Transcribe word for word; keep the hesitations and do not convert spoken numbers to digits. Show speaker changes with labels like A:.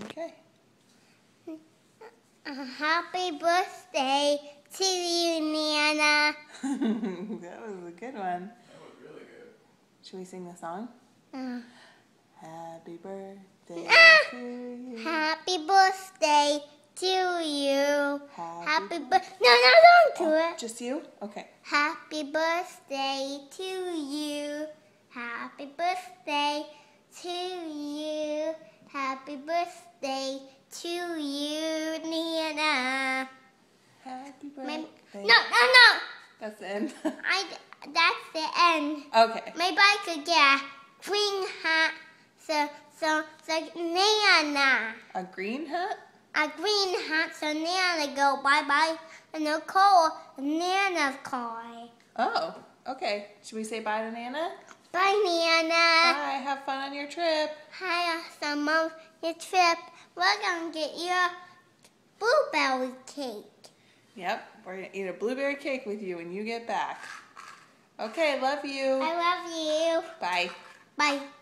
A: Okay.
B: Uh, happy birthday to you, Nana.
A: That was a good one.
C: That was really good.
A: Should we sing the song?
B: Uh,
A: Happy birthday
B: Ah!
A: to you.
B: happy birthday to you.
A: Happy,
B: Happy
A: bir-
B: birthday. No, no, don't do
A: Oh,
B: it.
A: just you? Okay.
B: Happy birthday to you. Happy birthday to you. Happy birthday to you, Nana.
A: Happy birthday.
B: Maybe, no, no, no.
A: That's the end.
B: I, that's the end.
A: Okay.
B: Maybe I could get a green hat. So, so, so Nana.
A: A green hat?
B: A green hat so Nana go bye-bye. And they'll call Nana's car.
A: Oh, okay. Should we say bye to Nana?
B: Bye, Nana.
A: Bye. Have fun on your trip.
B: Hi, some of your trip. We're going to get you a blueberry cake.
A: Yep. We're going to eat a blueberry cake with you when you get back. Okay. Love you.
B: I love you.
A: Bye.
B: Bye.